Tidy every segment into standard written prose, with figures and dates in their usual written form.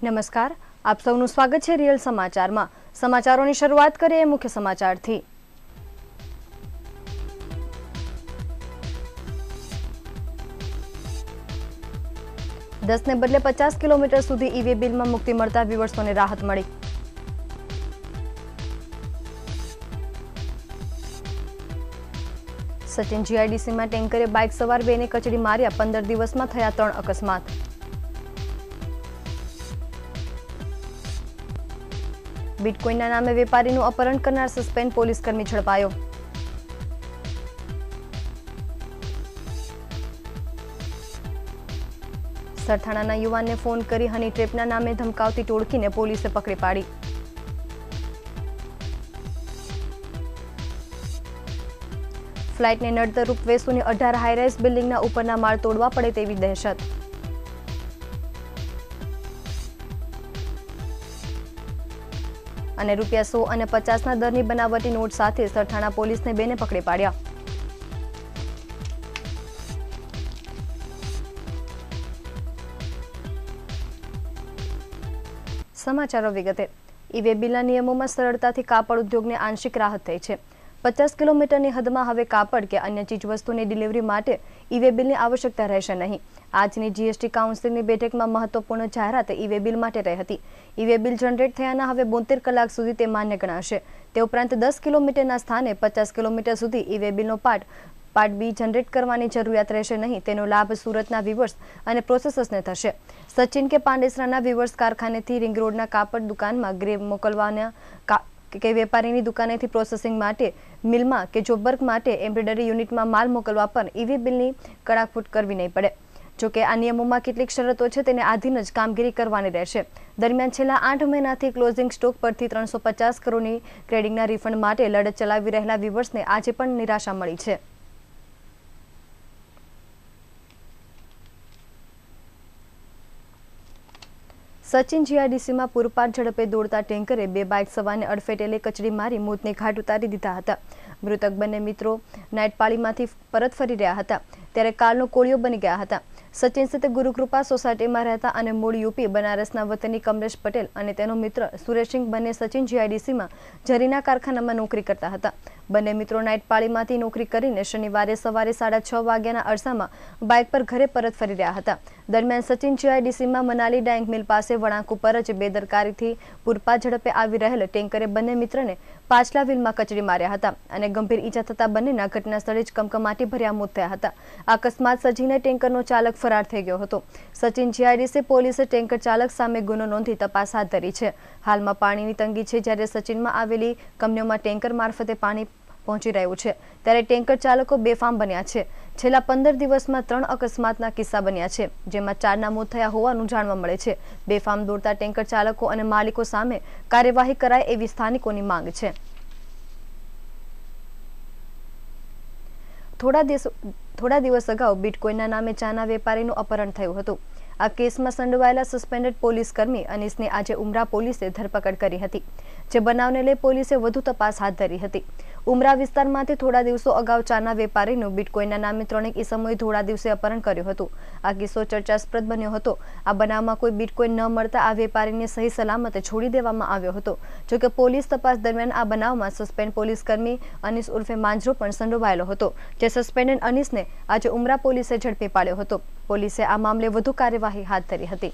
નમસ્કાર, આપ સૌનું સ્વાગત છે રિયલ સમાચારમાં। સમાચારોની શરૂઆત કરીએ મુખ્ય સમાચારથી। 10 ને બદલે 50 કિલોમીટર સુધી ઈવી બિલમાં મુક્તિ મળતા વ્યુઅર્સોને રાહત મળી। સચિન જીઆઈડીસીમાં ટેન્કરે બાઇક સવાર બેને કચડી માર્યા, 15 દિવસમાં થયા 3 અકસ્માત। બિટકોઇનના નામે વેપારીનું અપહરણ કરનાર સસ્પેન્ડ પોલીસ કર્મી ઝડપાયો। સરથાણાના યુવાનને ફોન કરી હની ટ્રેપના નામે ધમકાવતી ટોળકીને પોલીસે પકડી પાડી। ફ્લાઇટને નડતરરૂપ વેસુની 18 હાઈરાઇઝ બિલ્ડિંગના ઉપરના માળ તોડવા પડે તેવી દહેશત। અને ₹100 અને 50ના દરની બનાવટી નોટ સાથે સરથાણા પોલીસને બેને પકડી પાડ્યા। સમાચારો વિગતે। ઈ-વે બિલના નિયમોમાં સરળતાથી કાપડ ઉદ્યોગને આંશિક રાહત થઈ છે। 50 કિલોમીટરની હદમાં હવે કાપડ કે અન્ય ચીજવસ્તુની ડિલિવરી માટે ઈ-વે બિલની આવશ્યકતા રહેશે નહીં। આજની જીએસટી કાઉન્સિલની બેઠકમાં મહત્વપૂર્ણ જાહેરાત ઈ-વે બિલ માટે રહી હતી। ઈ-વે બિલ જનરેટ થયાના હવે 72 કલાક સુધી તે માન્ય ગણાશે। તે ઉપરાંત 10 કિલોમીટરના સ્થાને 50 કિલોમીટર સુધી ઈ-વે બિલનો પાર્ટ બી જનરેટ કરવાની જરૂરિયાત રહેશે નહીં। તેનો લાભ સુરતના વિવર્સ અને પ્રોસેસર્સને થશે। સચિન કે પાંડેસરાના વિવર્સ કારખાનેથી રિંગ રોડના કાપડ દુકાનમાં ગ્રે મોકલવાના કે વેપારીની દુકાનેથી પ્રોસેસિંગ માટે મિલમાં કે જોબર્ગ માટે એમ્બ્રોઇડરી યુનિટમાં માલ મોકલવા પર ઈ-વે બિલની કડાકૂટ કરવી નહીં પડે। જોકે આ નિયમોમાં કેટલીક શરતો છે, તેને આધીન જ કામગીરી કરવાની રહેશે। દરમિયાન છેલ્લા 8 મહિનાથી ક્લોઝિંગ સ્ટોક પરથી 350 કરોડની ક્રેડિટના રિફંડ માટે લડત ચલાવી રહેલા વિવર્સને આજે પણ નિરાશા મળી છે। સચિન જીઆઈડીસીમાં પૂરપાટ ઝડપે દોડતા ટેન્કરે 2 બાઇક સવારને અડફેટે કચડી મારી મોતને ઘાટ ઉતારી દીધા હતા। મૃતક બંને મિત્રો નાઇટ પાળીમાંથી પરત ફરી રહ્યા હતા ત્યારે કારનો કોળિયો બની ગયા હતા। સચિન સ્થિત ગુરુકૃપા સોસાયટીમાં રહેતા અને મૂળ યુપી બનારસના વતની કમલેશ પટેલ અને તેનો મિત્ર સુરેશસિંહ બંને સચિન જીઆઈડીસીમાં જરીના કારખાનામાં નોકરી કરતા હતા। બંને મિત્રો નાઇટ પાળીમાંથી નોકરી કરીને શનિવારે સવારે 6:30 વાગ્યાના અરસામાં બાઇક પર ઘરે પરત ફરી રહ્યા હતા। દરમિયાન સચિન જીઆઈડીસીમાં મનાલી ડાઇંગ મિલ પાસે વળાંક ઉપર જ બેદરકારીથી પૂરપાટ ઝડપે આવી રહેલ ટેન્કરે બંને મિત્રને પાછલા વ્હીલમાં કચડી માર્યા હતા અને ગંભીર ઈજા થતા બંનેના ઘટના સ્થળે જ કમકમાટી ભર્યા મોત થયા હતા। અકસ્માત સર્જીને ટેન્કરનો ચાલક ફરાર થઈ ગયો હતો। સચિન જીઆઈડીસી પોલીસે ટેન્કર ચાલક સામે ગુનો નોંધી તપાસ હાથ ધરી છે। હાલમાં પાણીની તંગી છે, જ્યારે સચિનમાં આવેલી કંપનીઓમાં ટેન્કર મારફતે પાણી પહોંચી રહ્યું છે ત્યારે ટેન્કર ચાલકો બેફામ બન્યા છે। છેલ્લા 15 દિવસમાં 3 અકસ્માતના કિસ્સા બન્યા છે, જેમાં 4ના મોત થયા હોવાનું જાણવા મળે છે। બેફામ દોડતા ટેન્કર ચાલકો અને માલિકો સામે કાર્યવાહી કરાય એવી સ્થાનિકોની માંગ છે। થોડા દિવસ અગાઉ બિટકોઇનના નામે ચાના વેપારીનું અપહરણ થયું હતું। આ કેસમાં સંડોવાયેલા સસ્પેન્ડેડ પોલીસ કર્મી અનીસની આજે ઉમરા પોલીસે ધરપકડ કરી હતી, જે બનાવને લઈ પોલીસે વધુ તપાસ હાથ ધરી હતી। ઉમરા વિસ્તારમાંથી થોડા દિવસો અગાઉ ચાના વેપારીનું બિટકોઇનના નામે 3 ઈસમોએ થોડા દિવસે અપહરણ કર્યું હતું। આ કિસ્સો ચર્ચાસ્પદ બન્યો હતો। આ બનાવમાં કોઈ બિટકોઇન ન મળતા આ વેપારીને સહી સલામતે છોડી દેવામાં આવ્યો હતો। જોકે પોલીસ તપાસ દરમિયાન આ બનાવમાં સસ્પેન્ડ પોલીસ કર્મી અનીસ ઉર્ફે માંજરો પણ સંડોવાયેલો હતો, જે સસ્પેન્ડેડ અનીસને આજે ઉમરા પોલીસે ઝડપી પાડ્યો હતો। પોલીસે આ મામલે વધુ કાર્યવાહી હાથ ધરી હતી।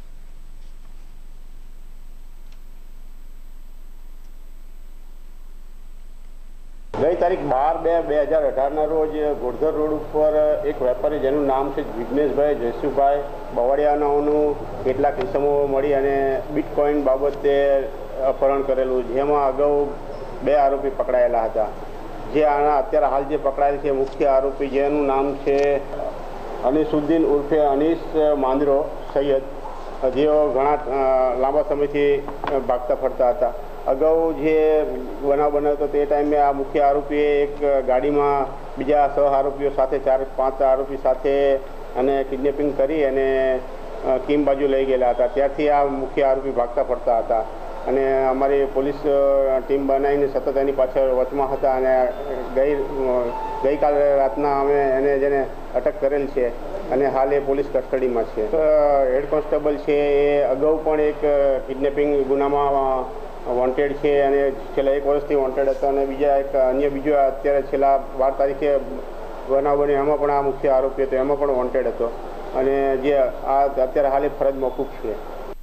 ગઈ તારીખ 12/2/2018ના રોજ ગોરધર રોડ ઉપર એક વેપારી જેનું નામ છે વિઘ્નેશભાઈ જયસુભાઈ બવાડિયાનાઓનું કેટલાક ઇસમો મળી અને બિટકોઇન બાબતે અપહરણ કરેલું, જેમાં અગાઉ 2 આરોપી પકડાયેલા હતા। જે આના અત્યારે હાલ જે પકડાયેલ છે મુખ્ય આરોપી, જેનું નામ છે અનીસુદ્દીન ઉર્ફે અનીસ માંજરો સૈયદ, જેઓ ઘણા લાંબા સમયથી ભાગતા ફરતા હતા। અગાઉ જે બનાવ બન્યો હતો તે ટાઈમે આ મુખ્ય આરોપીએ એક ગાડીમાં બીજા સહ આરોપીઓ સાથે 4-5 આરોપી સાથે અને કિડનેપિંગ કરી અને કીમ બાજુ લઈ ગયેલા હતા। ત્યારથી આ મુખ્ય આરોપી ભાગતા ફરતા હતા। અને અમારી પોલીસ ટીમ બનાવીને સતત એની પાછળ વચમાં હતા અને ગઈકાલે રાતના અમે એને જેને અટક કરેલ છે અને હાલ એ પોલીસ કસ્ટડીમાં છે. હેડ કોન્સ્ટેબલ છે એ અગાઉ પણ એક કિડનેપિંગ ગુનામાં વોન્ટેડ છે અને છેલ્લા 1 વર્ષથી વોન્ટેડ હતો અને બીજો અત્યારે છેલ્લા 12 તારીખે બનાવ બન્યો એમાં પણ આ મુખ્ય આરોપી હતો, એમાં પણ વોન્ટેડ હતો અને જે આ અત્યારે હાલ ફરજ મોકૂફ છે.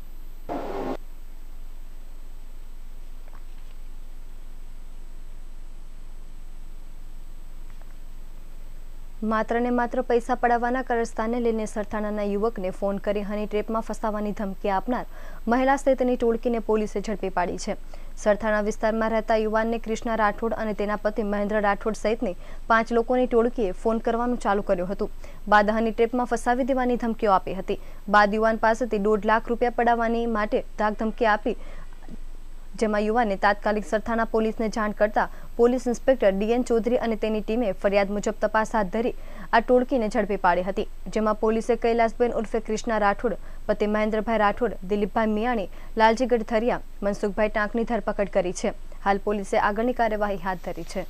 માત્ર ને માત્ર પૈસા પડાવવાના કારસ્તાને લઈને સરથાણાના યુવકને ફોન કરી હની ટ્રેપમાં ફસાવાની ધમકી આપનાર મહિલા સહિતની ટોળકીને પોલીસે ઝડપી પાડી છે. સરથાણા વિસ્તારમાં રહેતા યુવાનને કૃષ્ણા રાઠોડ અને તેના પતિ મહેન્દ્ર રાઠોડ સહિતની 5 લોકોની ટોળકીએ ફોન કરવાનું ચાલુ કર્યું હતું. બાદ હની ટ્રેપમાં ફસાવી દેવાની ધમકીઓ આપી હતી. બાદ યુવાન પાસેથી 1.5 લાખ રૂપિયા પડાવવાની માટે ધાકધમકી આપી, જેમાં યુવાને તાત્કાલિક સરથાણા પોલીસને જાણ કરતા પોલીસ ઇન્સ્પેક્ટર DN ચૌધરી અને તેની ટીમે ફરિયાદ મુજબ તપાસ હાથ ધરી આ ટોળકીને ઝડપી પાડી હતી. જેમાં પોલીસે કૈલાસબેન ઉર્ફે કૃષ્ણા રાઠોડ, પતિ મહેન્દ્રભાઈ રાઠોડ, દિલીપભાઈ મિયાણી, લાલજી ગઢથરિયા, મનસુખભાઈ ટાંકની ધરપકડ કરી છે. હાલ પોલીસે આગળની કાર્યવાહી હાથ ધરી છે.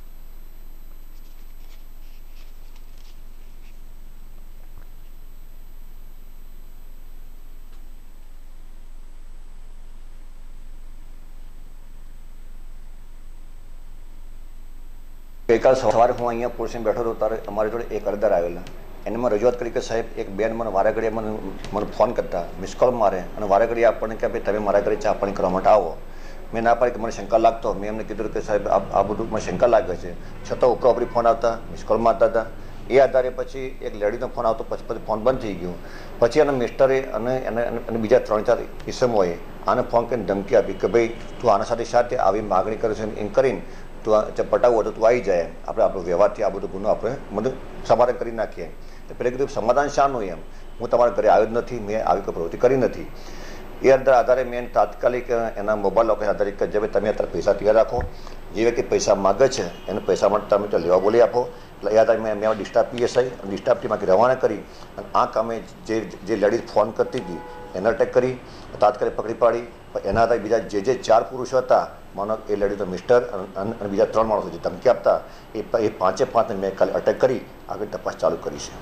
ગઈકાલ સવારે હું અહીંયા પોલીસને બેઠો હતો ત્યારે અમારી જોડે એક અરજદાર આવેલા. એને મેં રજૂઆત કરી કે સાહેબ એક બેન મને વારા ઘડીએ મને ફોન કરતા, મિસ કોલ મારે અને વારા ઘડીએ આપણને કે ભાઈ તમે મારા ઘરે ચા પાણી કરવા માટે આવો. મેં ના પાડી કે મને શંકા લાગતો. મેં એમને કીધું કે સાહેબ આ બધું મને શંકા લાગે છે, છતાં ઉપરી ફોન આવતા, મિસ કોલ મારતા હતા. એ આધારે પછી એક લેડીનો ફોન આવતો, પછી ફોન બંધ થઈ ગયો. પછી એના મિસ્ટરે અને બીજા 3-4 ઇસમોએ આને ફોન કરીને ધમકી આપી કે ભાઈ તું આના સાથે આવી માગણી કરે છે એમ કરીને તું પટાવવું હોય તો તું આવી જાય, આપણે આપણો વ્યવહારથી આ બધું ગુનો આપણે બધું સમાધાન કરી નાખીએ. તો પહેલાં કીધું સમાધાન શાનું એમ, હું તમારા ઘરે આવ્યો જ નથી, મેં આવી કોઈ પ્રવૃત્તિ કરી નથી. એ આધારે મેં તાત્કાલિક એના મોબાઈલ લોકેશન આધારિત કે જે તમે અત્યારે પૈસા તૈયાર રાખો, જે વ્યક્તિ પૈસા માગે છે એને પૈસા માટે તમે તો લેવા બોલી આપો. એટલે એ આધારે મેં ડિસ્ટાફ PSI અને ડિસ્ટાફ ટીમમાંથી રવાના કરી અને આ કામે જે લેડીઝ ફોન કરતી હતી એને અટેક કરી તાત્કાલિક પકડી પાડી. એના આધારે બીજા જે 4 પુરુષો હતા, માનો એ લેડીઝનો મિસ્ટર અને બીજા 3 માણસો જે ધમકી આપતા, એ 5-5ને મેં કાલે અટેક કરી આગળ તપાસ ચાલુ કરી છે.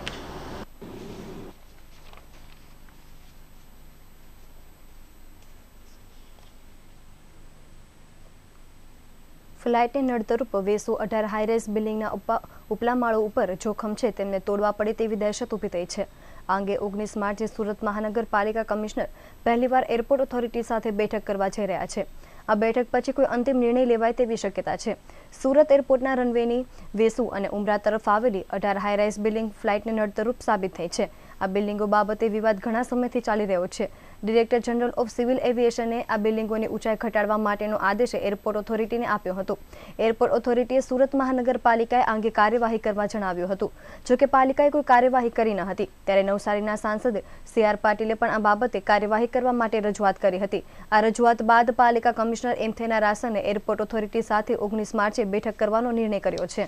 ફ્લાઇટને નડતરૂપ વેસુ 18 હાઈરેઝ બિલ્ડિંગના ઉપલા માળો ઉપર જોખમ છે તેમને તોડવા પડે તેવી દહેશત ઊભી થઈ છે. આ અંગે 19 માર્ચે સુરત મહાનગરપાલિકા કમિશનર પહેલીવાર એરપોર્ટ ઓથોરિટી સાથે બેઠક કરવા જઈ રહ્યા છે. આ બેઠક પછી કોઈ અંતિમ નિર્ણય લેવાય તેવી શક્યતા છે. સુરત એરપોર્ટના રનવેની વેસુ અને ઉમરા તરફ આવેલી 18 હાઈરાઇઝ બિલ્ડિંગ ફ્લાઇટને નડતરૂપ સાબિત થઈ છે. આ બિલ્ડિંગો બાબતે વિવાદ ઘણા સમયથી ચાલી રહ્યો છે. ડિરેક્ટર જનરલ ઓફ સિવિલ એવિએશને આ બિલ્ડિંગોની ઊંચાઈ ઘટાડવા માટેનો આદેશ એરપોર્ટ ઓથોરિટીને આપ્યો હતો. એરપોર્ટ ઓથોરિટીએ સુરત મહાનગરપાલિકાએ આ અંગે કાર્યવાહી કરવા જણાવ્યું હતું. જોકે પાલિકાએ કોઈ કાર્યવાહી કરી ન હતી. ત્યારે નવસારીના સાંસદ CR પાટીલે પણ આ બાબતે કાર્યવાહી કરવા માટે રજૂઆત કરી હતી. આ રજૂઆત બાદ પાલિકા કમિશનર એમ.થેના રાસને એરપોર્ટ ઓથોરિટી સાથે 19 માર્ચે બેઠક કરવાનો નિર્ણય કર્યો છે.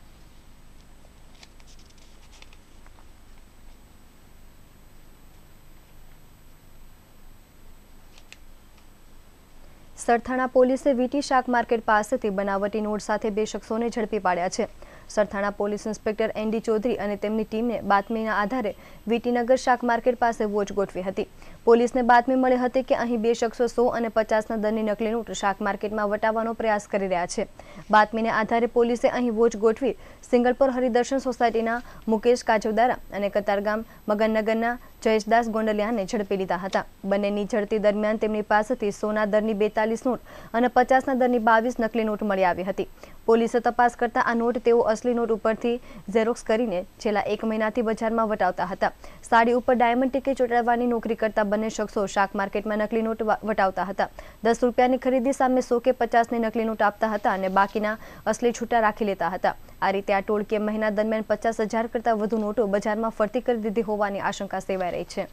સરથાણા પોલીસે વીટી શાક માર્કેટ પાસેથી બનાવટી નોટ સાથે 2 શખ્સોને ઝડપી પાડ્યા છે. Sarthana police inspector ND Chaudhari અને તેમની ટીમને બાતમીના આધારે વીટીનગર શાક માર્કેટ પાસે વોચ ગોઠવી હતી. પોલીસને બાતમી મળી હતી કે અહીં 2 શખ્સો 100 અને 50ના દરની નકલી નોટ શાક માર્કેટમાં વટાવવાનો પ્રયાસ કરી રહ્યા છે. બાતમીને આધારે પોલીસે અહીં વોચ ગોઠવી સિંગલપોર હરિદર્શન સોસાયટીના મુકેશ કાજવદારા અને કતારગામ મગનનગરના જયેશદાસ ગોંડલિયાને ઝડપી લીધા હતા. બંનેની ઝડપી દરમિયાન તેમની પાસેથી 100ના દરની 42 નોટ અને 50ના દરની 22 નકલી નોટ મળી આવી હતી. પોલીસે તપાસ કરતા આ નોટ તેઓ અસલી નોટ ઉપરથી ઝેરોક્સ કરીને છેલ્લા 1 મહિનાથી બજારમાં વટાવતા હતા. સાડી ઉપર ડાયમંડ ટીકી ચોંટાડવાની નોકરી કરતા બંને શખ્સો શાક માર્કેટમાં નકલી નોટ વટાવતા હતા. 10 રૂપિયાની ખરીદી સામે 100 કે 50ની નકલી નોટ આપતા હતા અને બાકીના અસલી છૂટા રાખી લેતા હતા. આ રીતે આ ટોળકીએ મહિના દરમિયાન 50,000 કરતાં વધુ નોટો બજારમાં ફરતી કરી દીધી હોવાની આશંકા સેવાઈ રહી છે.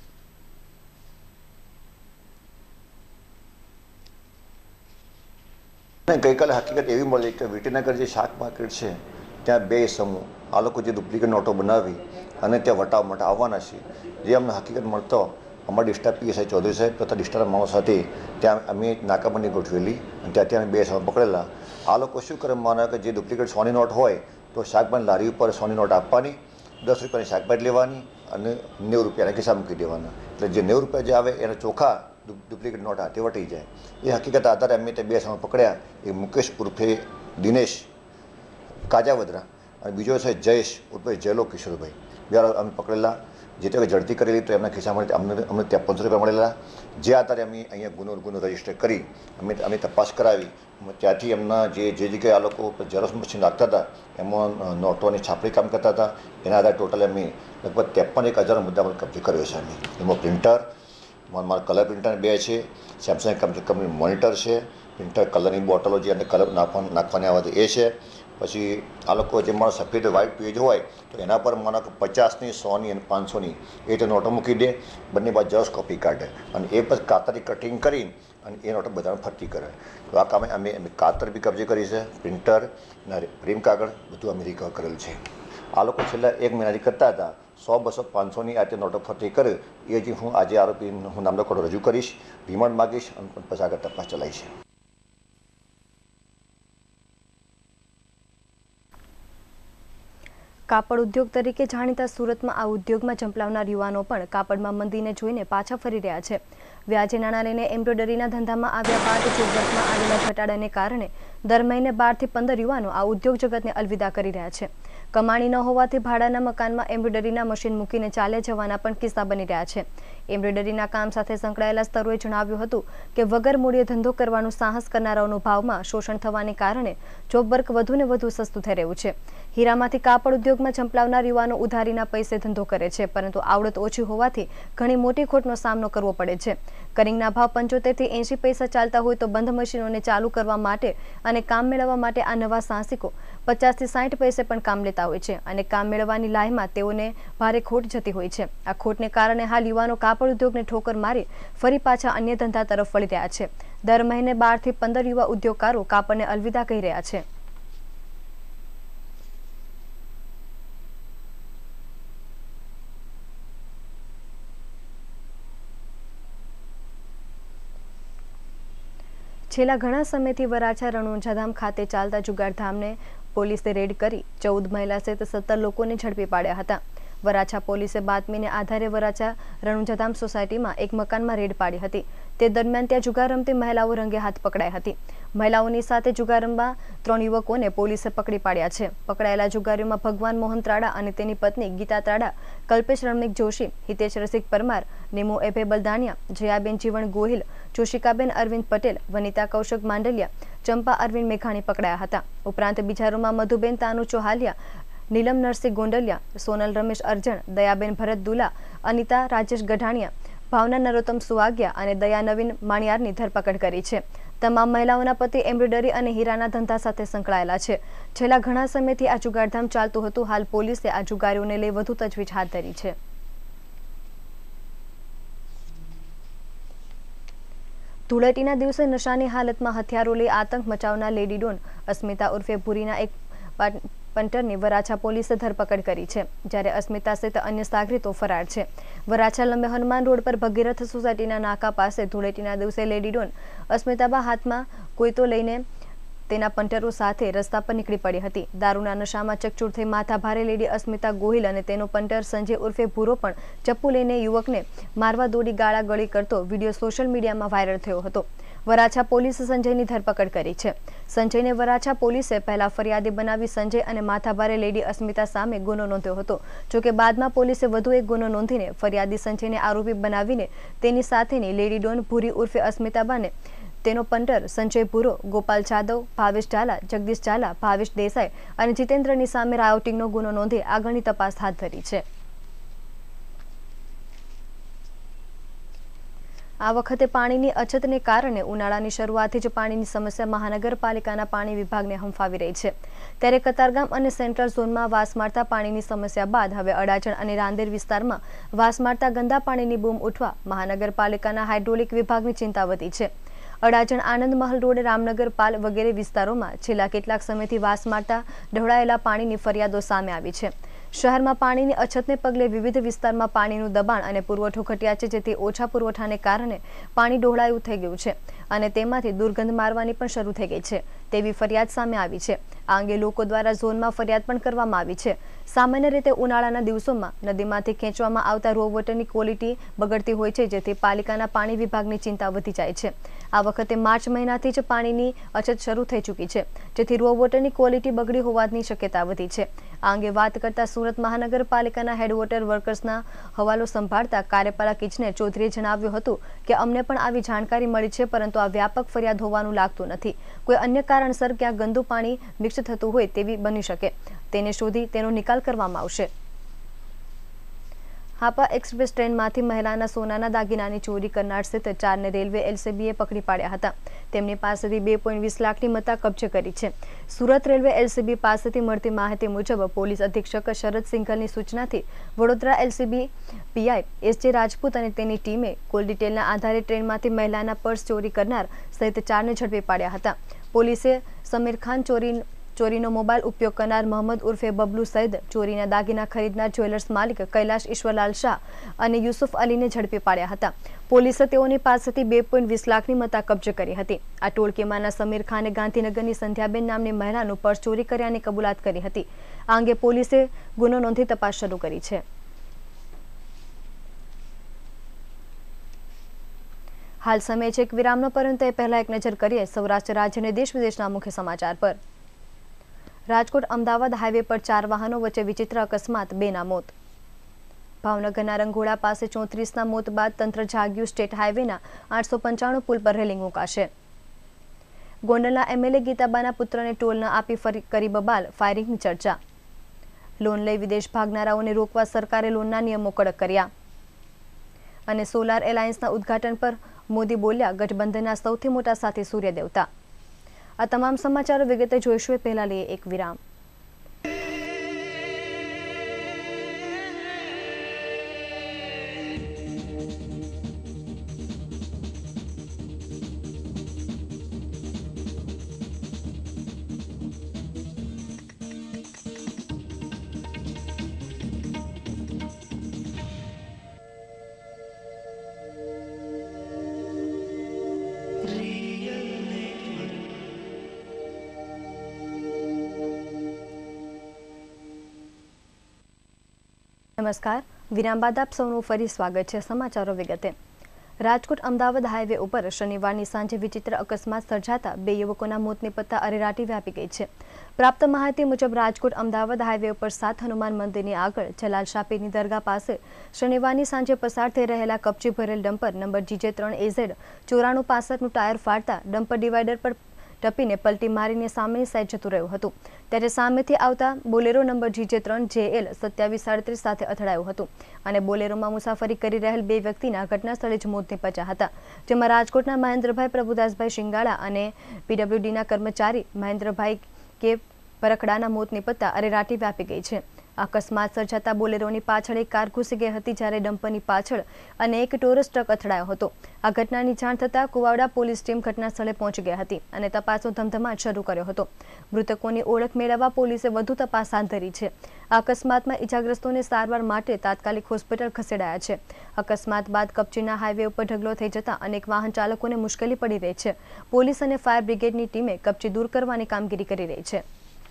ગઈકાલે હકીકત એવી મળી કે વીટીનગર જે શાક માર્કેટ છે ત્યાં 2 સમૂહ આ લોકો જે ડુપ્લિકેટ નોટો બનાવી અને ત્યાં વટાવવા માટે આવવાના છે. જે અમને હકીકત મળતો અમારા ડિસ્ટ્રિક્ટ પીએસઆઈ ચૌધરી સાહેબ તથા ડિસ્ટ્રિક્ટ માણસ સાથે ત્યાં અમે નાકાબંધી ગોઠવેલી અને ત્યાંથી અમે 2 સામે પકડેલા. આ લોકો શું કરે, માનો કે જે ડુપ્લિકેટ 100ની નોટ હોય તો શાકભાજી લારી ઉપર 100ની નોટ આપવાની, 10 રૂપિયાની શાકભાજી લેવાની અને 90 રૂપિયાના ખિસ્સા મૂકી દેવાના. એટલે જે 90 રૂપિયા જે આવે એના ચોખા ડુપ્લિકેટ નોટ હાથે વટી જાય. એ હકીકત આધારે અમે તે 2 સામે પકડ્યા. એ મુકેશ ઉર્ફે દિનેશ કાજાવદરા અને બીજો છે જયેશ ઉર્ફે જયલો કિશોરભાઈ. બે અમે પકડેલા. જે તે ઝડપી કરેલી તો એમના ખિસ્સામાં અમને ત્યાં 500 રૂપિયા મળેલા. જે આધારે અમે અહીંયા ગુનો રજીસ્ટર કરી અમે તપાસ કરાવી. ત્યાંથી એમના જે જગ્યાએ આ લોકો ઝેરોક્ષ મશીન રાખતા હતા એમાં નોટોની છાપણી કામ કરતા હતા. એના આધારે ટોટલ અમે લગભગ 53,000 મુદ્દા પર કબજે કર્યો છે. અમે એમાં પ્રિન્ટર, મારા કલર પ્રિન્ટર 2 છે, સેમસંગ કંપની મોનિટર છે, પ્રિન્ટર કલરની બોટલો જે અંદર કલર નાખવાની આવે એ છે. પછી આ લોકો જે મારો સફેદ વ્હાઇટ પેજ હોય તો એના પર માનો કે 50ની 100ની અને 500ની એ રીતે નોટો મૂકી દે. બંને બાજુ ઝેરોક્ષ કોપી કાઢે અને એ પછી કાતરી કટિંગ કરી અને એ નોટો બધાને ફરતી કરે. તો આ કામે અમે કાતર બી કબજે કરી છે, પ્રિન્ટર અને પ્રેમ કાગળ બધું અમે રિકવર કરેલું છે. આ લોકો છેલ્લા 1 મહિનાથી કરતા હતા 100, 200, 500ની આ નોટો ફરતી કરે. એ જે હું આજે આરોપી હું નામનો ખોટો રજૂ કરીશ, રિમાન્ડ માગીશ અને પછી આગળ તપાસ ચલાવીશ. કાપડ ઉદ્યોગ તરીકે જાણીતા સુરતમાં આ ઉદ્યોગમાં ઝંપલાવનાર યુવાનો પણ કાપડમાં મંદીને જોઈને પાછા ફરી રહ્યા છે. વ્યાજે નાણાં લઈને એમ્બ્રોઇડરીના ધંધામાં આવ્યા બાદ જોગવટમાં આવેલા ઘટાડાને કારણે દર મહિને 12 થી 15 યુવાનો આ ઉદ્યોગ જગતને અલવિદા કરી રહ્યા છે. કમાણી ન હોવાથી ભાડાના મકાનમાં એમ્બ્રોઇડરીના મશીન મૂકીને ચાલ્યા જવાના પણ કિસ્સા બની રહ્યા છે. એમ્બ્રોઇડરીના કામ સાથે સંકળાયેલા સ્તરોએ જણાવ્યું હતું કે વગર મૂડીએ ધંધો કરવાનું સાહસ કરનારાઓનો ભાવમાં શોષણ થવાને કારણે જોબ વર્ક વધુને વધુ સસ્તું થઈ રહ્યું છે. હીરામાંથી કાપડ ઉદ્યોગમાં ઝંપલાવનાર યુવાનો ઉધારીના પૈસે ધંધો કરે છે, પરંતુ આવડત ઓછી હોવાથી ઘણી મોટી ખોટનો સામનો કરવો પડે છે. કરિંગના ભાવ 75 થી 80 પૈસા ચાલતા હોય તો બંધ મશીનોને ચાલુ કરવા માટે અને કામ મેળવવા માટે આ નવા સાહસિકો 50 થી 60 પૈસે પણ કામ લેતા હોય છે અને કામ મેળવવાની લાહીમાં તેઓને ભારે ખોટ જતી હોય છે. આ ખોટને કારણે હાલ યુવાનો કાપડ ઉદ્યોગને ઠોકર મારી ફરી પાછા અન્ય ધંધા તરફ વળી રહ્યા છે. દર મહિને 12 થી 15 યુવા ઉદ્યોગકારો કાપડને અલવિદા કહી રહ્યા છે. છેલ્લા ઘણા સમયથી વરાછા રણુંજાધામ ખાતે ચાલતા જુગારધામને પોલીસે રેડ કરી 14 મહિલા સહિત 17 લોકોને ઝડપી પાડ્યા હતા. વરાછા પોલીસે બાતમીને આધારે વરાછા રણુંજાધામ સોસાયટીમાં એક મકાનમાં રેડ પાડી હતી. તે દરમિયાન ત્યાં જુગાર રમતી મહિલાઓ રંગે હાથ પકડાઈ હતી. મહિલાઓની સાથે જુગાર રમવા 3 યુવકોને પોલીસે પકડી પાડ્યા છે. પકડાયેલા જુગારીઓમાં ભગવાન મોહન ત્રાડા અને તેની પત્ની ગીતા ત્રાડા, કલ્પેશ રમણીક જોશી, હિતેશ રસિક પરમાર, નેમો એભે બલદાણિયા, જયાબેન જીવણ ગોહિલ, જોશિકાબેન અરવિંદ પટેલ, વનિતા કૌશિક માંડલિયા, ચંપા અરવિંદ મેઘાણી પકડાયા હતા. ઉપરાંત બીજા રૂમમાં મધુબેન તાનુ ચોહાલિયા, નીલમ નરસિંહ ગોંડલિયા, સોનલ રમેશ અર્જણ, દયાબેન ભરત દુલા, અનિતા રાજેશ ગઢાણિયા, ભાવના નરોત્તમ સુવાગ્યા અને દયા નવીન માણિયારની ધરપકડ કરી છે. તમામ મહિલાઓના પતિ એમ્બ્રોઇડરી અને હીરાના ધંધા સાથે સંકળાયેલા છે. છેલ્લા ઘણા સમયથી આ જુગારધામ ચાલતું હતું. હાલ પોલીસે આ જુગારીઓને લઈ વધુ તજવીજ હાથ ધરી છે. ધૂળેટીના દિવસે નશાની હાલતમાં હથિયારો લઈ આતંક મચાવનાર લેડી ડોન અસ્મિતા ઉર્ફે ભૂરીના એક પંટરની વરાછા પોલીસે ધરપકડ કરી છે, જ્યારે અસ્મિતા સહિત અન્ય સાગરીતો ફરાર છે. વરાછા લંબે હનુમાન રોડ પર ભગીરથ સોસાયટીના નાકા પાસે ધૂળેટીના દિવસે લેડી ડોન અસ્મિતાબા હાથમાં કોઈતો લઈને તેના પંટરો સાથે રસ્તા પર નીકળી પડી હતી. દારૂના નશામાં ચકચૂર થઈ માથા ભારે લેડી અસ્મિતા ગોહિલ અને તેનો પંટર સંજય ઉર્ફે ભૂરો પણ ચપ્પુ લઈને યુવકને મારવા દોડી ગાળાગળી કરતો વિડીયો સોશિયલ મીડિયામાં વાયરલ થયો હતો. વરાછા પોલીસે સંજયની ધરપકડ કરી છે. સંજયને વરાછા પોલીસે પહેલા ફરિયાદી બનાવી સંજય અને માથાભારે લેડી અસ્મિતા સામે ગુનો નોંધ્યો હતો. જોકે બાદમાં પોલીસે વધુ એક ગુનો નોંધીને ફરિયાદી સંજયને આરોપી બનાવીને તેની સાથેની લેડી ડોન ભૂરી ઉર્ફે અસ્મિતાબાને તેનો પંટર સંજય ભૂરો, ગોપાલ જાદવ, ભાવેશ ઝાલા, જગદીશ ઝાલા, ભાવેશ દેસાઈ અને જીતેન્દ્રની સામે રાયોટિંગનો ગુનો નોંધી આગળની તપાસ હાથ ધરી છે. આ વખતે પાણીની અછતને કારણે ઉનાળાની શરૂઆતથી જ પાણીની સમસ્યા મહાનગરપાલિકાના પાણી વિભાગને હંફાવી રહી છે. ત્યારે કતારગામ અને સેન્ટ્રલ ઝોનમાં વાસ મારતા પાણીની સમસ્યા બાદ હવે અડાજણ અને રાંદેર વિસ્તારમાં વાસ મારતા ગંદા પાણીની બૂમ ઉઠવા મહાનગરપાલિકાના હાઇડ્રોલિક વિભાગની ચિંતા વધી છે. અડાજણ આનંદ મહલ રોડ, રામનગર પાલ વગેરે વિસ્તારોમાં છેલ્લા કેટલાક સમયથી વાસ મારતા ઢવળાયેલા પાણીની ફરિયાદો સામે આવી છે. શહેરમાં પાણીની અછતને પગલે વિવિધ વિસ્તારમાં પાણીનું દબાણ અને પુરવઠો ઘટ્યા છે, જેથી ઓછા પુરવઠાને કારણે પાણી ડહોળાયું થઈ ગયું છે અને તેમાંથી દુર્ગંધ મારવાની પણ શરૂ થઈ ગઈ છે તેવી ફરિયાદ સામે આવી છે. આ અંગે લોકો દ્વારા ઝોનમાં ફરિયાદ પણ કરવામાં આવી છે. સામાન્ય રીતે ઉનાળાના દિવસોમાં નદીમાંથી ખેંચવામાં આવતા રો વોટરની ક્વોલિટી બગડતી હોય છે, જેથી પાલિકાના પાણી વિભાગની ચિંતા વધી જાય છે. આ વખતે માર્ચ મહિનાથી જ પાણીની અછત શરૂ થઈ ચૂકી છે, જેથી રો વોટરની ક્વોલિટી બગડી હોવાની શક્યતા વધી છે. આ અંગે વાત કરતા સુરત મહાનગરપાલિકાના હેડ વોટર વર્કર્સના હવાલો સંભાળતા કાર્યપાલક ઇજનેર ચૌધરીએ જણાવ્યું હતું કે અમને પણ આવી જાણકારી મળી છે, પરંતુ આ વ્યાપક ફરિયાદ હોવાનું લાગતું નથી. કોઈ અન્ય કારણસર ક્યાં ગંદુ પાણી મિક્સ થતું હોય તેવી બની શકે, તેને શોધી તેનો નિકાલ કરવામાં આવશે. હાપા એક્સપ્રેસ ટ્રેનમાંથી મહિલાના સોનાના દાગીનાની ચોરી કરનાર સહિત 4ને રેલવે એલસીબીએ પકડી પાડ્યા હતા. તેમની પાસેથી 2.20 લાખની મત્તા કબજે કરી છે. સુરત રેલવે એલસીબી પાસેથી મળતી માહિતી મુજબ પોલીસ અધિક્ષક શરદ સિંઘલની સૂચનાથી Vadodara LCB PI S J Rajput અને તેની ટીમે કોલ ડિટેલના આધારે ટ્રેનમાંથી મહિલાના પર્સ ચોરી કરનાર સહિત 4ને ઝડપી પાડ્યા હતા. પોલીસે સમીર ખાન ચોરીનો મોબાઈલ ઉપયોગ કરનાર મોહમ્મદ ઉર્ફે બબલુ સૈદ, ચોરીના દાગીના ખરીદનાર જ્વેલર્સ માલિક કૈલાશ ઈશ્વરલાલ શાહ અને યુસુફ અલીને ઝડપી પાડ્યા હતા. પોલીસે તેઓની પાસેથી 2.20 લાખની મત્તા કબજે કરી હતી. આ ટોળકીમાંના સમીર ખાને ગાંધીનગરની સંધ્યાબેન નામની મહિલાનું પર્સ ચોરી કર્યાની કબૂલાત કરી હતી. આ અંગે પોલીસે ગુનો નોંધી તપાસ શરૂ કરી છે. હાલ સમય છે એક વિરામનો, પરંતુ એ પહેલા એક નજર કરીએ સૌરાષ્ટ્ર રાજ્ય અને દેશ વિદેશના મુખ્ય સમાચાર પર. રાજકોટ અમદાવાદ હાઈવે પર 4 વાહનો વચ્ચે વિચિત્ર અકસ્માત, 2ના મોત. ભાવનગરના રંગોળા પાસે 34ના મોત બાદ તંત્ર જાગ્યું. સ્ટેટ હાઈવેના 895 પુલ પર રેલિંગ મુકાશે. ગોંડલના એમએલએ ગીતાબાના પુત્રને ટોલ ન આપી કરી બબાલ, ફાયરિંગની ચર્ચા. લોન લઈ વિદેશ ભાગનારાઓને રોકવા સરકારે લોનના નિયમો કડક કર્યા. અને સોલાર એલાયન્સના ઉદ્ઘાટન પર મોદી બોલ્યા, ગઠબંધનના સૌથી મોટા સાથી સૂર્ય દેવતા. આ તમામ સમાચારો વિગતે જોઈશું. પહેલા લઈએ એક વિરામ. નમસ્કાર. વિરામ બાદ આપ સૌનું ફરી સ્વાગત છે. સમાચારો વિગતે. રાજકોટ અમદાવાદ હાઈવે ઉપર શનિવારની સાંજે વિચિત્ર અકસ્માત સર્જાતા 2 યુવકોના મોત નિપજતા અરેરાટી વ્યાપી ગઈ છે. પ્રાપ્ત માહિતી મુજબ રાજકોટ અમદાવાદ હાઈવે ઉપર 7 હનુમાન મંદિરની આગળ જલાલ શાપીરની દરગાહ પાસે શનિવારની સાંજે પસાર થઈ રહેલા કપચી ભરેલ ડમ્પર નંબર GJ3AZ 9465નું ટાયર ફાટતા ડમ્પર ડિવાઈડર પર ટપીને પલટી મારીને સામેની સાઈડ જતું રહ્યું હતું. ત્યારે સામેથી આવતા બોલેરો નંબર GJ3JL 2737 સાથે અથડાયું હતું અને બોલેરોમાં મુસાફરી કરી રહેલ 2 વ્યક્તિના ઘટના સ્થળે જ મોત નિપજ્યા હતા, જેમાં રાજકોટના મહેન્દ્રભાઈ પ્રભુદાસભાઈ શિંગાળા અને PWDના કર્મચારી મહેન્દ્રભાઈ કે પરખડાના મોત નિપજતા અરેરાટી વ્યાપી ગઈ છે. અકસ્માત સર્જાતા બોલેરોની પાછળ એક કાર ઘૂસી ગઈ હતી, જ્યારે ડમ્પરની પાછળ અને એક ટોરસ ટ્રક અથડાયો હતો. આ ઘટનાની જાણ થતાં કુવાવડા પોલીસ ટીમ ઘટના સ્થળે પહોંચી ગઈ હતી અને તપાસનો ધમધમાટ શરૂ કર્યો હતો. મૃતકોની ઓળખ મેળવવા પોલીસે વધુ તપાસ હાથ ધરી છે. આ અકસ્માતમાં ઇજાગ્રસ્તોને સારવાર માટે તાત્કાલિક હોસ્પિટલ ખસેડાયા છે. અકસ્માત બાદ કપચીના હાઈવે ઉપર ઢગલો થઈ જતા અનેક વાહન ચાલકોને મુશ્કેલી પડી રહી છે. પોલીસ અને ફાયર બ્રિગેડની ટીમે કપચી દૂર કરવાની કામગીરી કરી રહી છે.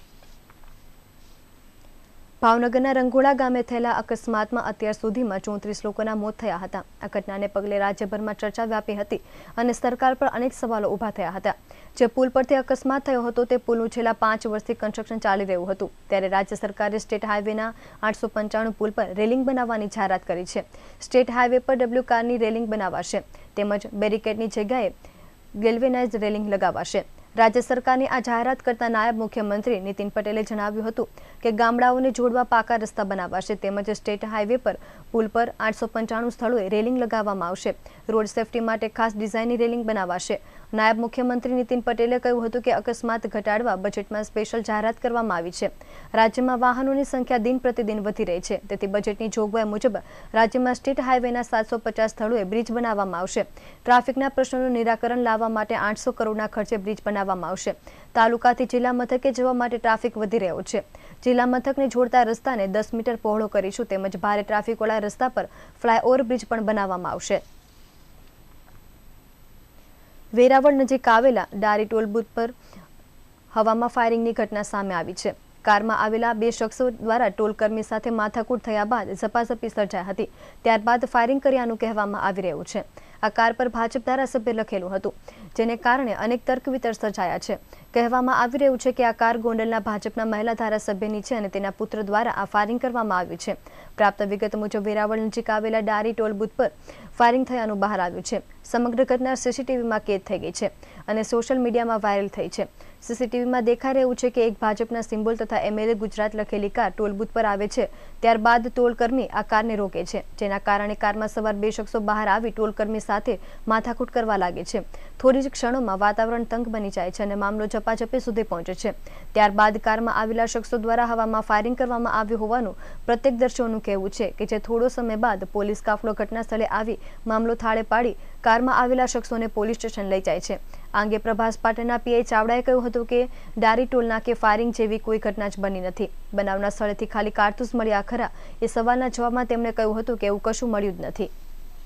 ભાવનગરના રંગોળા ગામે થયેલા અકસ્માતમાં અત્યાર સુધીમાં 34 લોકોના મોત થયા હતા. આ ઘટનાને પગલે રાજ્યભરમાં ચર્ચા વ્યાપી હતી અને સરકાર પર અનેક સવાલો ઊભા થયા હતા. જે પુલ પરથી અકસ્માત થયો હતો તે પુલનું છેલ્લા 5 વર્ષથી કન્સ્ટ્રક્શન ચાલી રહ્યું હતું, ત્યારે રાજ્ય સરકારે સ્ટેટ હાઈવેના 895 પુલ પર રેલિંગ બનાવવાની જાહેરાત કરી છે. સ્ટેટ હાઈવે પર ડબલ્યુ કારની રેલિંગ બનાવાશે, તેમજ બેરિકેડની જગ્યાએ ગેલ્વેનાઇઝડ રેલિંગ લગાવાશે. રાજ્ય સરકારની આ જાહેરાત કરતા નાયબ મુખ્યમંત્રી નીતિન પટેલે જણાવ્યું હતું કે ગામડાઓને જોડવા પાકા રસ્તા બનાવાશે, તેમજ સ્ટેટ હાઈવે પર પુલ પર 895 સ્થળોએ રેલિંગ લગાવવામાં આવશે. રોડ સેફટી માટે ખાસ ડિઝાઇનની રેલિંગ બનાવાશે નાયબ મુખ્યમંત્રી નીતિન પટેલે કહ્યું હતું કે અકસ્માત ઘટાડવા બજેટમાં સ્પેશિયલ જાહેરાત કરવામાં આવી છે। રાજ્યમાં વાહનોની સંખ્યા દિન પ્રતિદિન વધી રહી છે, તેથી બજેટની જોગવાઈ મુજબ રાજ્યમાં સ્ટેટ હાઈવેના 750 સ્થળોએ બ્રિજ બનાવવામાં આવશે। ટ્રાફિકના પ્રશ્નોનું નિરાકરણ લાવવા માટે 800 કરોડના ખર્ચે બ્રિજ બનાવવામાં આવશે। તાલુકાથી જિલ્લા મથકે જવા માટે ટ્રાફિક વધી રહ્યો છે। જિલ્લા મથકને જોડતા રસ્તાને 10 મીટર પહોળો કરીશું, તેમજ ભારે ટ્રાફિકવાળા રસ્તા પર ફ્લાયઓવર બ્રિજ પણ બનાવવામાં આવશે। વેરાવળ નજીક આવેલા ડારી ટોલ બુથ પર હવામાં ફાયરિંગની ઘટના સામે આવી છે। કારમાં આવેલા 2 શખ્સો દ્વારા ટોલકર્મી સાથે માથાકૂટ થયા બાદ ઝપાઝપી સર્જાઈ હતી, ત્યારબાદ ફાયરિંગ કર્યાનું કહેવામાં આવી રહ્યું છે। આ કાર પર ભાજપ ધારાસભ્ય લખેલું હતું, જેને કારણે અનેક તર્ક વિતર્ક સર્જાયા છે। કહેવામાં આવી રહ્યું છે કે આ કાર ગોંડલના ભાજપના મહિલા ધારાસભ્યની છે અને તેના પુત્ર દ્વારા આ ફાયરિંગ કરવામાં આવ્યું છે। પ્રાપ્ત વિગત મુજબ વેરાવળ નજીક આવેલા ડારી ટોલ બુથ પર ફાયરિંગ થયાનું બહાર આવ્યું છે। સમગ્ર ઘટના સીસીટીવીમાં કેદ થઈ ગઈ છે અને સોશિયલ મીડિયામાં વાયરલ થઈ છે। સીસીટીવીમાં દેખાઈ રહ્યું છે કે એક ભાજપના સિમ્બોલ તથા MLA ગુજરાત લખેલી કાર ટોલ બુથ પર આવે છે, ત્યારબાદ ટોલકર્મી આ કારને રોકે છે, જેના કારણે કારમાં સવાર 2 શખ્સો બહાર આવી ટોલકર્મી સાથે માથાકૂટ કરવા લાગે છે। થોડી જ ક્ષણોમાં વાતાવરણ તંગ બની જાય છે અને મામલો ઝપાઝપી સુધી પહોંચે છે। ત્યારબાદ કારમાં આવેલા શખ્સો દ્વારા હવામાં ફાયરિંગ કરવામાં આવ્યું હોવાનું પ્રત્યક્ષદર્શીઓનું કહેવું છે કે જે થોડો સમય બાદ પોલીસ કાફલો ઘટના સ્થળે આવી મામલો થાળે પાડી કારમાં આવેલા શખ્સોને પોલીસ સ્ટેશન લઈ જાય છે। આ અંગે પ્રભાસ પાટણના પીઆઈ ચાવડાએ કહ્યું હતું કે ડારી ટોલ નાકે ફાયરિંગ જેવી કોઈ ઘટના જ બની નથી। બનાવના સ્થળેથી ખાલી કારતૂસ મળ્યા ખરા એ સવાલના જવાબમાં તેમણે કહ્યું હતું કે એવું કશું મળ્યું જ નથી।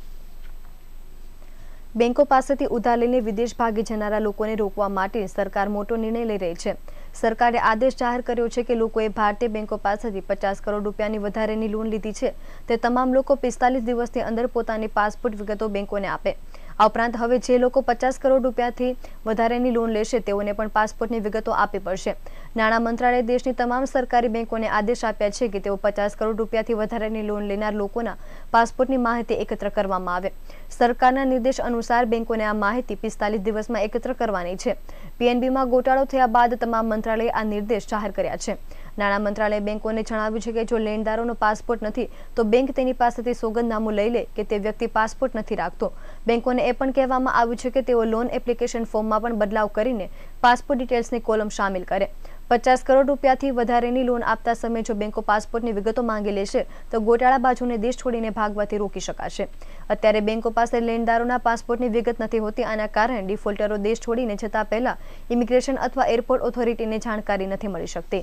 બેંકો પાસેથી ઉધાર લઈને વિદેશ ભાગી જનારા લોકોને રોકવા માટે સરકાર મોટો નિર્ણય લઈ રહી છે। સરકારે આદેશ જાહેર કર્યો છે કે લોકોએ ભારતીય બેંકો પાસેથી 50 કરોડ રૂપિયાની વધારેની લોન લીધી છે તે તમામ લોકો 45 દિવસની અંદર પોતાની પાસપોર્ટ વિગતો બેંકોને આપે। આ ઉપરાંત હવે જે લોકો 50 કરોડ રૂપિયાથી વધારેની લોન લેશે તેઓને પણ પાસપોર્ટની વિગતો આપવી પડશે। નાણાં મંત્રાલયે દેશની તમામ સરકારી બેંકોને આદેશ આપ્યા છે કે તેઓ 50 કરોડ રૂપિયાથી વધારેની લોન લેનાર લોકોના પાસપોર્ટની માહિતી એકત્ર કરવામાં આવે। સરકારના નિર્દેશ અનુસાર બેંકોને આ માહિતી 45 દિવસમાં એકત્ર કરવાની છે। પીએનબીમાં ગોટાળો થયા બાદ તમામ મંત્રાલયે આ નિર્દેશ જાહેર કર્યા છે। નાણાં મંત્રાલયે બેંકોને જણાવ્યું છે કે જો લેણદારોનો પાસપોર્ટ નથી તો બેંક તેની પાસેથી સોગંદનામું લઈ લે કે તે વ્યક્તિ પાસપોર્ટ નથી રાખતો। બેંકોને એ પણ કહેવામાં આવ્યું છે કે તેઓ લોન એપ્લિકેશન ફોર્મમાં પણ બદલાવ કરીને પાસપોર્ટ ડિટેલ્સની કોલમ શામેલ કરે। 50 કરોડ રૂપિયાથી વધારેની લોન આપતા સમયે જો બેંકો પાસપોર્ટની વિગતો માંગી લેશે તો ગોટાળાબાજોને દેશ છોડીને ભાગવાથી રોકી શકાશે। અત્યારે બેંકો પાસે લેણદારોના પાસપોર્ટની વિગત નથી હોતી, આના કારણે ડિફોલ્ટરો દેશ છોડીને જતા પહેલા ઇમિગ્રેશન અથવા એરપોર્ટ ઓથોરિટીને જાણકારી નથી મળી શકતી।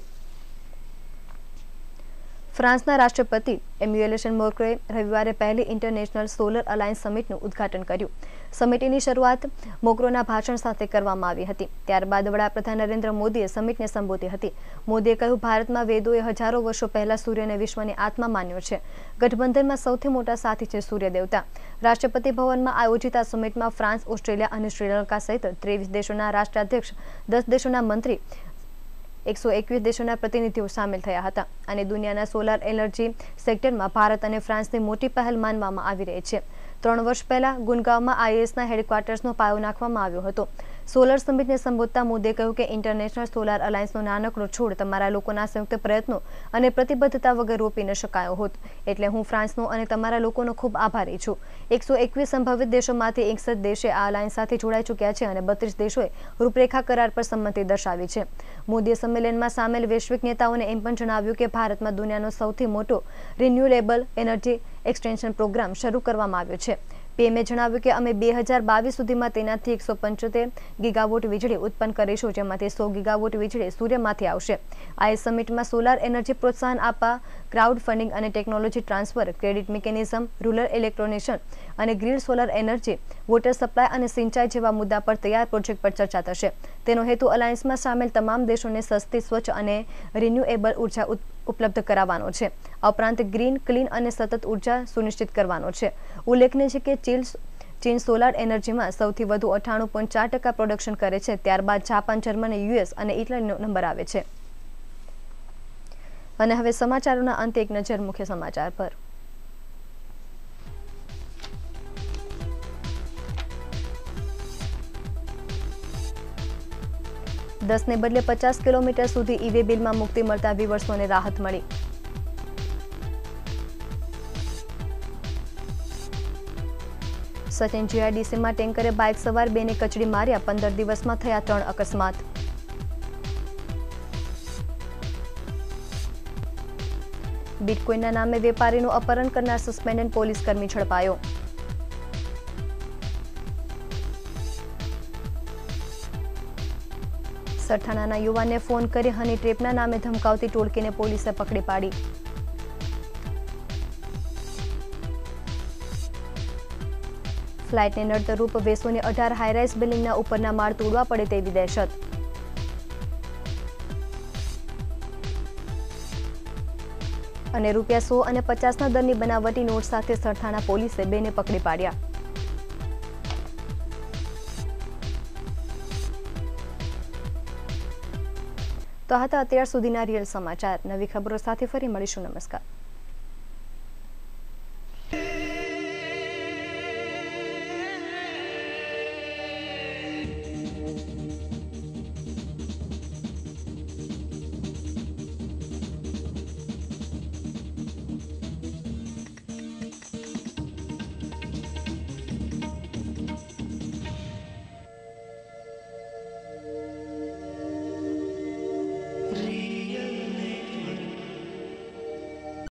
ફ્રાન્સના રાષ્ટ્રપતિ એમ્યુએલ મેક્રોએ રવિવારે પહેલી ઇન્ટરનેશનલ સોલર અલાયન્સ સમિટનું ઉદ્ઘાટન કર્યું। સમિટની શરૂઆત મેક્રોના ભાષણ સાથે કરવામાં આવી હતી। ત્યારબાદ વડાપ્રધાન નરેન્દ્ર મોદીએ સમિટને સંબોધી હતી। મોદીએ કહ્યું, ભારતમાં વેદોએ હજારો વર્ષો પહેલા સૂર્યને વિશ્વની આત્મા માન્યો છે। ગઠબંધનમાં સૌથી મોટા સાથી છે સૂર્ય દેવતા। રાષ્ટ્રપતિ ભવનમાં આયોજિત આ સમિટમાં ફ્રાન્સ, ઓસ્ટ્રેલિયા અને શ્રીલંકા સહિત 23 દેશોના રાષ્ટ્રાધ્યક્ષ, 10 દેશોના મંત્રી, 121 દેશોના પ્રતિનિધિઓ સામેલ થયા હતા અને દુનિયાના સોલાર એનર્જી સેક્ટરમાં ભારત અને ફ્રાન્સની મોટી પહેલ માનવામાં આવી રહી છે। 3 વર્ષ પહેલા ગુનગાંવમાં આઈએસના હેડક્વાર્ટર્સનો પાયો નાખવામાં આવ્યો હતો। સોલર સમિટને સંબોધતા મોદીએ કહ્યું કે ઇન્ટરનેશનલ સોલાર અલાયન્સનો નાનકડો છોડ તમારા લોકોના સંયુક્ત પ્રયત્નો અને પ્રતિબદ્ધતા વગર રોપી ન શકાયો હોત, એટલે હું ફ્રાન્સનો અને તમારા લોકોનો ખૂબ આભારી છું। 121 સંભવિત દેશોમાંથી 61 દેશે આ અલાયન્સ સાથે જોડાઈ ચૂક્યા છે અને 32 દેશોએ રૂપરેખા કરાર પર સંમતિ દર્શાવી છે। મોદીએ સંમેલનમાં સામેલ વૈશ્વિક નેતાઓને એમ પણ જણાવ્યું કે ભારતમાં દુનિયાનો સૌથી મોટો રિન્યુએબલ એનર્જી એક્સટેન્શન પ્રોગ્રામ શરૂ કરવામાં આવ્યો છે। પીએમએ જણાવ્યું કે અમે 2022 સુધીમાં તેનાથી 175 ગીગાવોટ વીજળી ઉત્પન્ન કરીશું, જેમાંથી 100 ગીગાવોટ વીજળી સૂર્યમાંથી આવશે। આ સમિટમાં સોલાર એનર્જી પ્રોત્સાહન આપવા, ક્રાઉડ ફંડિંગ અને technology transfer, credit mechanism, rural electrification અને grid solar energy, water supply અને સિંચાઈ જેવા મુદ્દા પર તૈયાર પ્રોજેક્ટ પર ચર્ચા થશે। તેનો હેતુ અલાયન્સમાં સામેલ તમામ દેશોને સસ્તી, સ્વચ્છ અને રિન્યુએબલ ઉર્જા ઉપલબ્ધ કરાવવાનો છે। આ ઉપરાંત ગ્રીન, ક્લીન અને સતત ઉર્જા સુનિશ્ચિત કરવાનો છે। ઉલ્લેખનીય છે કે ચીન સોલાર એનર્જીમાં સૌથી વધુ 98.4% પ્રોડક્શન કરે છે। ત્યારબાદ જાપાન, જર્મની, યુએસ અને ઇટલીનો નંબર આવે છે। અને હવે સમાચારોના અંતે એક નજર મુખ્ય સમાચાર પર। દસને બદલે 50 કિલોમીટર સુધી ઈ-વે બિલમાં મુક્તિ મળતા વિવર્સોને રાહત મળી। સચિન જીઆઈડીસીમાં ટેન્કરે બાઇક સવાર બેને કચડી માર્યા, 15 દિવસમાં થયા 3 અકસ્માત. બિટકોઇનના નામે વેપારીનું અપહરણ કરનાર સસ્પેન્ડેડ પોલીસ કર્મી ઝડપાયો. સરથાણાના યુવાનને ફોન કરી હની ટ્રેપના નામે ધમકાવતી ટોળકીને પોલીસે પકડી પાડી. ફ્લાઇટને નડતરરૂપ વેસુની 18 હાઈરાઇઝ બિલ્ડિંગના ઉપરના માળ તોડવા પડે તેવી દહેશત. અને ₹100 અને 50ના દરની બનાવટી નોટ સાથે સરથાણા પોલીસે બેને પકડી પાડ્યા. તો હતા અત્યાર સુધીના રિયલ સમાચાર. નવી ખબરો સાથે ફરી મળીશું. નમસ્કાર.